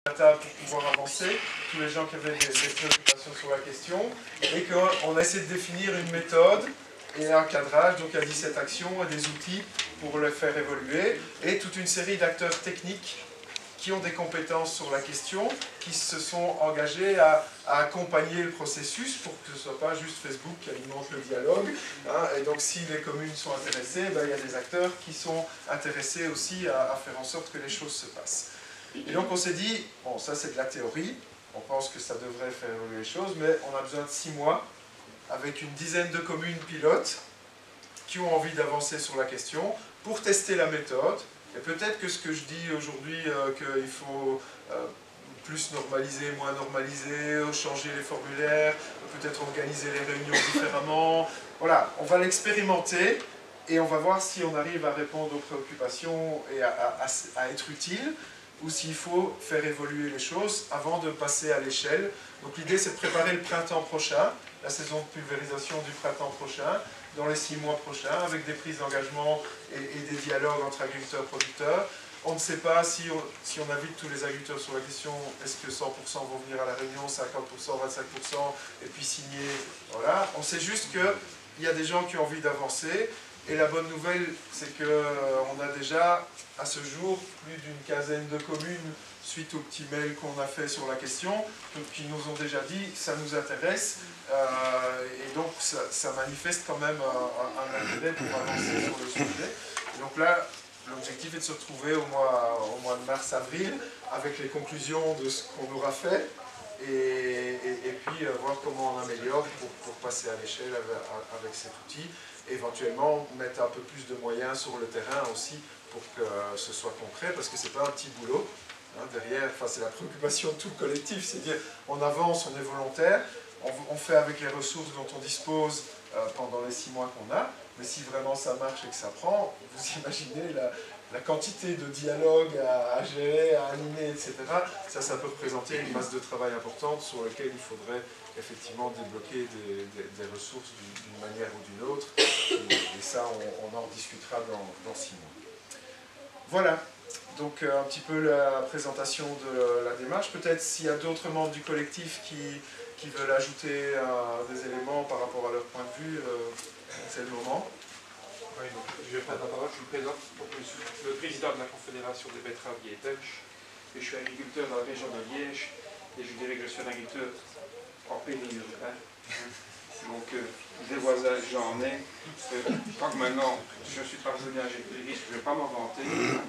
data pour pouvoir avancer, tous les gens qui avaient des préoccupations sur la question, et qu'on a essayé de définir une méthode et un cadrage, donc il y a 17 actions et des outils pour les faire évoluer, et toute une série d'acteurs techniques qui ont des compétences sur la question, qui se sont engagés à accompagner le processus pour que ce ne soit pas juste Facebook qui alimente le dialogue. Hein, et donc si les communes sont intéressées, ben, il y a des acteurs qui sont intéressés aussi à faire en sorte que les choses se passent. Et donc on s'est dit, bon ça c'est de la théorie, on pense que ça devrait faire évoluer les choses, mais on a besoin de 6 mois avec une dizaine de communes pilotes qui ont envie d'avancer sur la question pour tester la méthode. Et peut-être que ce que je dis aujourd'hui, qu'il faut plus normaliser, moins normaliser, changer les formulaires, peut-être organiser les réunions différemment. Voilà, on va l'expérimenter et on va voir si on arrive à répondre aux préoccupations et à être utile, ou s'il faut faire évoluer les choses avant de passer à l'échelle. Donc l'idée c'est de préparer le printemps prochain, la saison de pulvérisation du printemps prochain, dans les 6 mois prochains, avec des prises d'engagement et des dialogues entre agriculteurs et producteurs. On ne sait pas si on invite tous les agriculteurs sur la question, est-ce que 100% vont venir à la réunion, 50%, 25%, et puis signer, voilà. On sait juste qu'il y a des gens qui ont envie d'avancer, et la bonne nouvelle, c'est qu'on a déjà, à ce jour, plus d'une quinzaine de communes, suite au petit mail qu'on a fait sur la question, qui nous ont déjà dit « ça nous intéresse », et donc ça manifeste quand même un intérêt pour avancer sur le sujet. Et donc là, l'objectif est de se retrouver au mois de mars-avril avec les conclusions de ce qu'on aura fait et puis voir comment on améliore pour passer à l'échelle avec cet outil, et éventuellement mettre un peu plus de moyens sur le terrain aussi pour que ce soit concret, parce que c'est pas un petit boulot. Hein, derrière, c'est la préoccupation de tout le collectif, c'est dire on avance, on est volontaire, on fait avec les ressources dont on dispose pendant les 6 mois qu'on a, mais si vraiment ça marche et que ça prend, vous imaginez la quantité de dialogues à gérer, à animer, etc. Ça peut représenter une masse de travail importante sur laquelle il faudrait effectivement débloquer des ressources d'une manière ou d'une autre, et ça on en discutera dans 6 mois. Voilà. Donc un petit peu la présentation de la démarche. Peut-être s'il y a d'autres membres du collectif qui veulent ajouter des éléments par rapport à leur point de vue, c'est le moment. Oui, donc je vais prendre la parole. Je me présente. Je suis le président de la Confédération des betteraviers belges. Et je suis agriculteur dans la région de Liège. Et je dirais que je suis un agriculteur en péri-urbain. Donc, des voisins, j'en ai. Tant que maintenant, je suis parvenu à gérer les risques, je ne vais pas m'en vanter.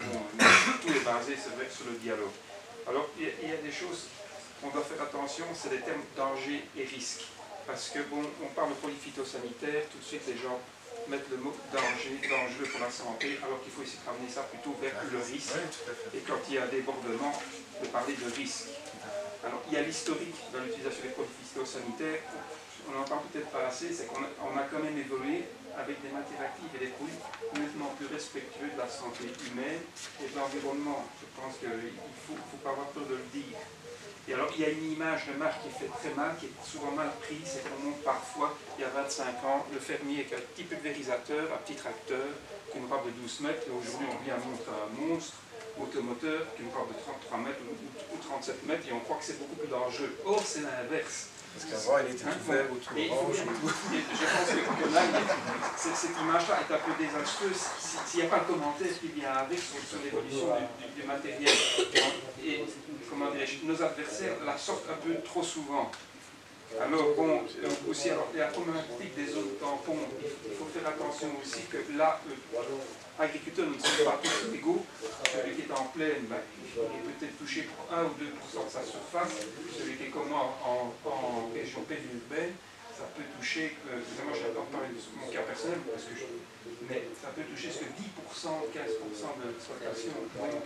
Tout est basé, c'est vrai, sur le dialogue. Alors, il y a des choses qu'on doit faire attention, c'est les termes danger et risque. Parce que, bon, on parle de produits phytosanitaires, tout de suite, les gens mettent le mot danger, dangereux pour la santé, alors qu'il faut essayer de ramener ça plutôt vers le risque. Et quand il y a un débordement, de parler de risque. Alors, il y a l'historique dans l'utilisation des produits phytosanitaires. On n'en parle peut-être pas assez, c'est qu'on a quand même évolué avec des matières actives et des produits nettement plus respectueux de la santé humaine et de l'environnement. Je pense qu'il ne faut pas avoir peur de le dire. Et alors, il y a une image de marque qui est faite très mal, qui est souvent mal prise, c'est qu'on montre parfois, il y a 25 ans, le fermier avec un petit pulvérisateur, un petit tracteur, qui nous parle de 12 mètres, et aujourd'hui on vient montrer un monstre automoteur qui nous parle de 33 mètres ou 37 mètres, et on croit que c'est beaucoup plus dangereux. Or, c'est l'inverse. Parce qu'avant, il était tout vert autour orange. Je pense que là, cette image-là est un peu désastreuse. S'il n'y a pas le commentaire qui vient avec sur l'évolution du matériel. Et, comment dirais-je, nos adversaires la sortent un peu trop souvent. Alors, bon, aussi, alors, la problématique des zones tampons, il faut faire attention aussi que là, agriculteurs ne sont pas tous égaux. Celui qui est en plaine, il est peut-être touché pour 1 ou 2% de sa surface. Celui qui est comme moi en région périurbaine, ça peut toucher, moi j'adore parler de mon cas personnel, mais ça peut toucher jusqu'à 10%, 15% de l'exploitation. Donc,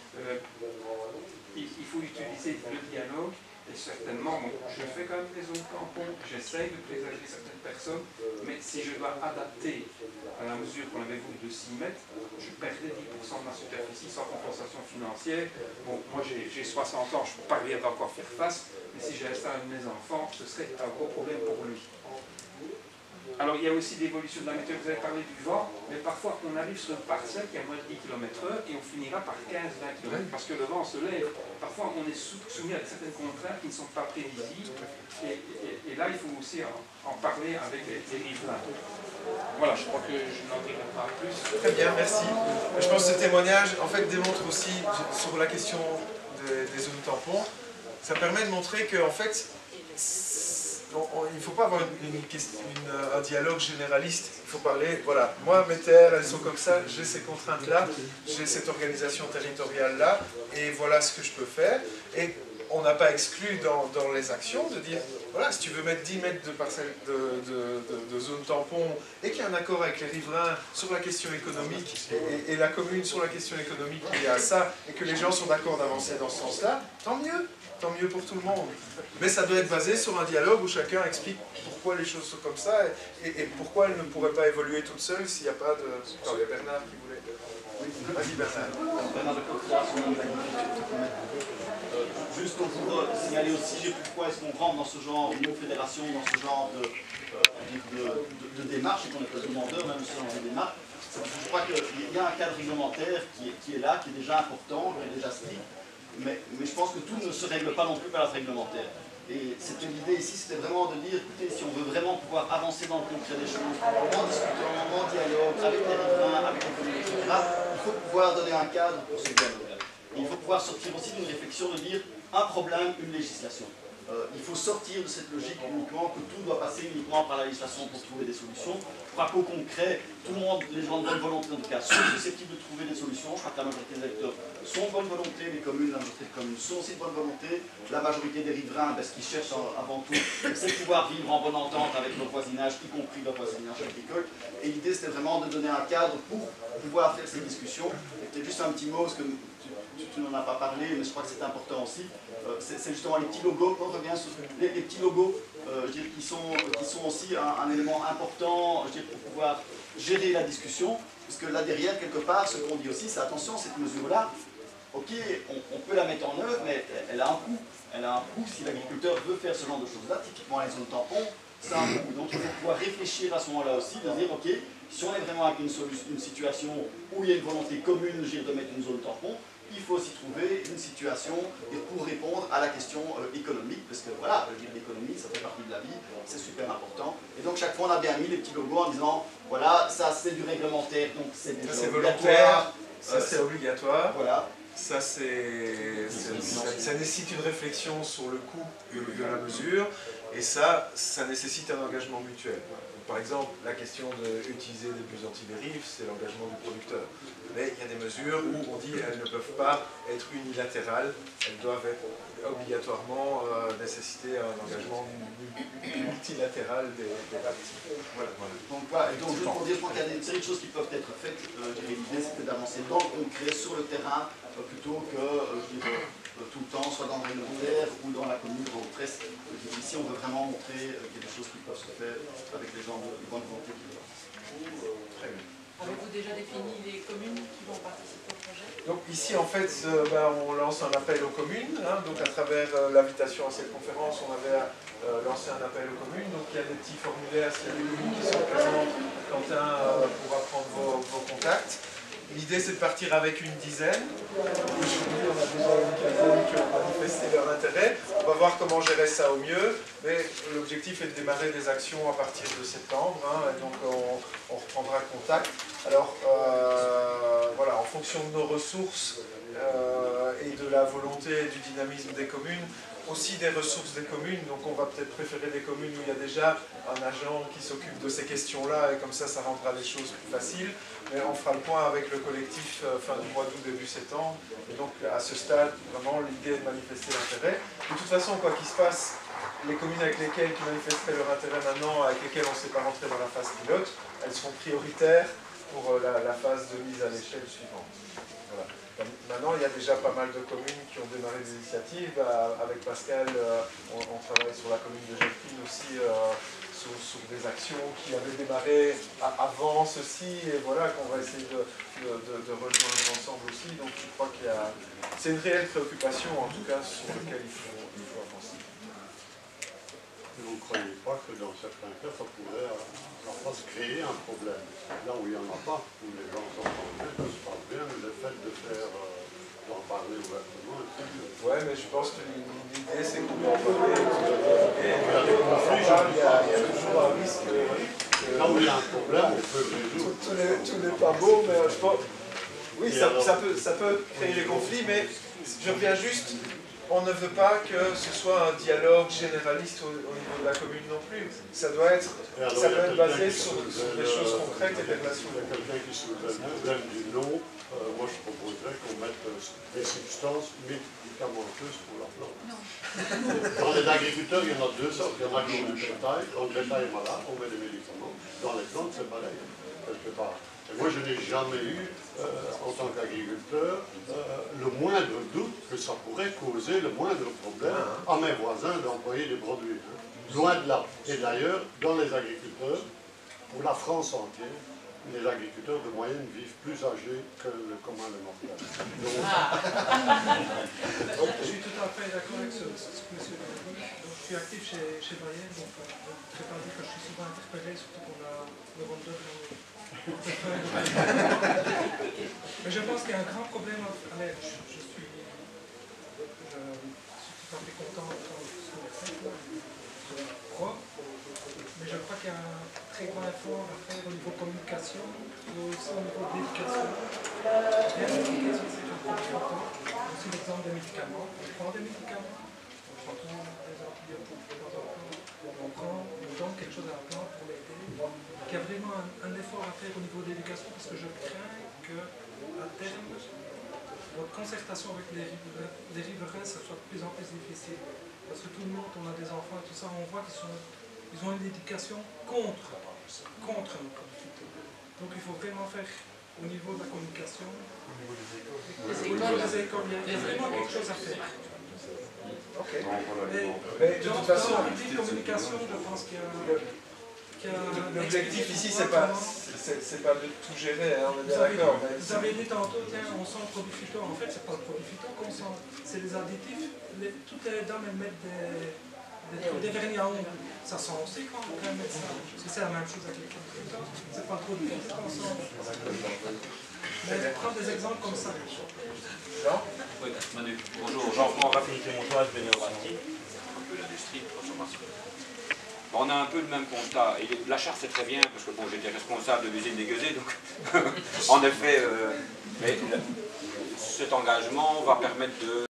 il faut utiliser le dialogue. Et certainement, bon, je fais quand même des zones tampons, j'essaye de préserver certaines personnes, mais si je dois adapter à la mesure qu'on avait voulu de 6 mètres, je perdais 10% de ma superficie sans compensation financière. Bon, moi j'ai 60 ans, je ne peux pas rien encore faire face, mais si j'ai installé un de mes enfants, ce serait un gros problème pour lui. Alors il y a aussi l'évolution de la météo, vous avez parlé du vent, mais parfois on arrive sur une parcelle qui a moins de 10 km/h et on finira par 15-20 km parce que le vent se lève. Parfois on est soumis à certaines contraintes qui ne sont pas prévisibles et là il faut aussi en parler avec les riverains. Voilà, je crois que je n'en dirai pas plus. Très bien, merci. Je pense que ce témoignage en fait démontre aussi sur la question des zones tampons, ça permet de montrer qu'en fait il ne faut pas avoir un dialogue généraliste. Il faut parler, voilà, moi mes terres elles sont comme ça, j'ai ces contraintes-là, j'ai cette organisation territoriale-là, et voilà ce que je peux faire. Et on n'a pas exclu dans les actions de dire, voilà, si tu veux mettre 10 mètres de parcelle de zone tampon et qu'il y a un accord avec les riverains sur la question économique et la commune sur la question économique liée à ça, et que les gens sont d'accord d'avancer dans ce sens-là, tant mieux pour tout le monde. Mais ça doit être basé sur un dialogue où chacun explique pourquoi les choses sont comme ça et pourquoi elles ne pourraient pas évoluer toutes seules s'il n'y a pas de... Attends, il y a Bernard qui voulait... Oui, vas-y Bernard. Bernard de juste pour signaler aussi pourquoi est-ce qu'on rentre dans ce genre de fédération, dans ce genre de démarche, et qu'on est pas demandeur même ce genre de démarche. Je crois qu'il y a un cadre réglementaire qui est là, qui est déjà important, qui est déjà strict, mais je pense que tout ne se règle pas non plus par la réglementaire. Et c'était l'idée ici, c'était vraiment de dire, écoutez, si on veut vraiment pouvoir avancer dans le concret des choses, en discutant, en dialogue, avec les riverains, avec les communes, etc., il faut pouvoir donner un cadre pour ce dialogue-là. Et il faut pouvoir sortir aussi d'une réflexion de dire, un problème, une législation. Il faut sortir de cette logique uniquement que tout doit passer uniquement par la législation pour trouver des solutions. Je crois qu'au concret, tout le monde, les gens de bonne volonté en tout cas, sont susceptibles de trouver des solutions. Je crois que la majorité des électeurs sont de bonne volonté, les communes, la majorité des communes sont aussi de bonne volonté. La majorité des riverains, ce qu'ils cherchent avant tout, c'est pouvoir vivre en bonne entente avec leur voisinage, y compris leur voisinage agricole. Et l'idée, c'était vraiment de donner un cadre pour pouvoir faire ces discussions. Et peut-être juste un petit mot, parce que tu n'en as pas parlé, mais je crois que c'est important aussi. C'est justement les petits logos, on revient sur les petits logos je dirais, qui sont aussi un élément important je dirais, pour pouvoir gérer la discussion, parce que là derrière, quelque part, ce qu'on dit aussi, c'est attention, cette mesure-là, ok, on peut la mettre en œuvre, mais elle a un coût. Elle a un coût si l'agriculteur veut faire ce genre de choses-là, typiquement les zones tampons, c'est un coût. Donc il faut pouvoir réfléchir à ce moment-là aussi, de dire, ok, si on est vraiment avec une situation où il y a une volonté commune de mettre une zone tampon, il faut aussi trouver une situation pour répondre à la question économique, parce que voilà, l'économie, ça fait partie de la vie, c'est super important. Et donc chaque fois, on a bien mis les petits logos en disant, voilà, ça c'est du réglementaire, donc c'est volontaire, ça c'est obligatoire. Voilà. Ça nécessite une réflexion sur le coût de la mesure, et ça nécessite un engagement mutuel. Par exemple, la question d'utiliser des bus anti-dérive, c'est l'engagement du producteur. Mais il y a des mesures où on dit qu'elles ne peuvent pas être unilatérales, elles doivent être obligatoirement nécessiter un engagement multilatéral des parties. Voilà. Donc juste pour dire, je crois qu'il y a une série de choses qui peuvent être faites. L'idée c'était d'avancer dans le concret, sur le terrain, plutôt que tout le temps, soit dans le réglementaire ou dans la commune ou au presse. Ici, on veut vraiment montrer qu'il y a des choses qui peuvent se faire avec les gens de bonne volonté qui veulent. Très bien. Avez-vous déjà défini les communes qui vont participer au projet? Donc ici, en fait, on lance un appel aux communes. Donc à travers l'invitation à cette conférence, on avait lancé un appel aux communes. Donc il y a des petits formulaires, s'il y a des communes qui sont présentes, Quentin pourra prendre vos contacts. L'idée, c'est de partir avec une dizaine. Aujourd'hui, on a déjà une quinzaine qui ont manifesté leur intérêt. On va voir comment gérer ça au mieux. Mais l'objectif est de démarrer des actions à partir de septembre. Et donc, on reprendra contact. Alors, voilà, en fonction de nos ressources et de la volonté et du dynamisme des communes, aussi des ressources des communes, donc on va peut-être préférer des communes où il y a déjà un agent qui s'occupe de ces questions-là, et comme ça rendra les choses plus faciles. Mais on fera le point avec le collectif fin du mois d'août, début septembre. Et donc à ce stade, vraiment, l'idée est de manifester l'intérêt. De toute façon, quoi qu'il se passe, les communes avec lesquelles qui manifesteraient leur intérêt maintenant, avec lesquelles on ne s'est pas rentré dans la phase pilote, elles seront prioritaires pour la phase de mise à l'échelle suivante. Voilà. Maintenant, il y a déjà pas mal de communes qui ont démarré des initiatives. Avec Pascal, on travaille sur la commune de Gelfine aussi, sur des actions qui avaient démarré avant ceci, et voilà, qu'on va essayer de rejoindre ensemble aussi. Donc je crois qu'il y a... C'est une réelle préoccupation, en tout cas, sur laquelle il faut avancer. vous ne croyez pas que dans certains cas, ça pourrait en face créer un problème. Là où il n'y en a pas, où les gens s'entendent bien, ça se passe bien, mais le fait de faire, d'en parler ouvertement, Ouais, mais je pense que l'idée c'est qu'on doit en parler. Et il y a des conflits, il y a toujours un risque. là où il y a un problème, on peut le résoudre. Tout n'est pas beau, mais je pense. Oui, ça peut créer des conflits, mais je reviens juste. On ne veut pas que ce soit un dialogue généraliste au niveau de la commune non plus. Ça doit être basé sur des choses concrètes et des relations. Il y a quelqu'un qui soulevait le problème du nom. Moi, je proposerais qu'on mette des substances médicamenteuses pour la plante. Dans les agriculteurs, il y en a deux sortes. Il y en a qui ont du bétail. Quand le bétail est malade, on met des médicaments. Dans les plantes, c'est pareil, quelque part. Et moi, je n'ai jamais eu, en tant qu'agriculteur, le moindre doute que ça pourrait causer le moindre problème à mes voisins d'employer des produits. Loin de là. Et d'ailleurs, dans les agriculteurs, pour la France entière, les agriculteurs de moyenne vivent plus âgés que le commun des mortels. Je suis tout à fait d'accord avec ce que monsieur a dit. Je suis actif chez Bayer, donc je ne peux pas dire que je suis souvent interpellé, surtout qu'on a le rondeur dans mais je pense qu'il y a un grand problème. Allez, je suis tout à fait content de ce qu'on a fait là. Mais je crois qu'il y a un très grand effort à faire au niveau communication et aussi au niveau d'éducation. L'éducation, c'est un point important. Aussi l'exemple des médicaments. On prend des médicaments, on prend toujours des antibiotiques de temps en temps. On donne quelque chose à la plante pour l'aider. Il y a vraiment un effort à faire au niveau de l'éducation parce que je crains qu'à terme, notre concertation avec les riverains, ça soit de plus en plus difficile. Parce que tout le monde, on a des enfants et tout ça, on voit qu'ils ont une éducation contre nos producteurs. Donc il faut vraiment faire au niveau de la communication, au niveau des écoles, il y a vraiment quelque chose à faire. Ok. Mais de toute façon, dans la communication, je pense qu'il y a... L'objectif ici, c'est pas de tout gérer, hein, on est bien d'accord. Vous avez dit tantôt, tiens, on sent le produit phyto. En fait, c'est pas le produit phyto qu'on sent, c'est les additifs. Toutes les dames, elles mettent des vernis à ongles. Ça sent aussi quand on met ça. Parce que c'est la même chose avec les produits phyto. C'est pas le produit phyto qu'on sent. Mais prends des exemples comme ça. Jean ? Oui, Manu. Bonjour, Jean-François Raffinité Montoise, Bénéo-Bastille. Un peu l'industrie de consommation. Bon, on a un peu le même constat. Et la charte, c'est très bien, parce que bon, j'étais responsable de l'usine des Gueusets, donc en effet, mais cet engagement va permettre de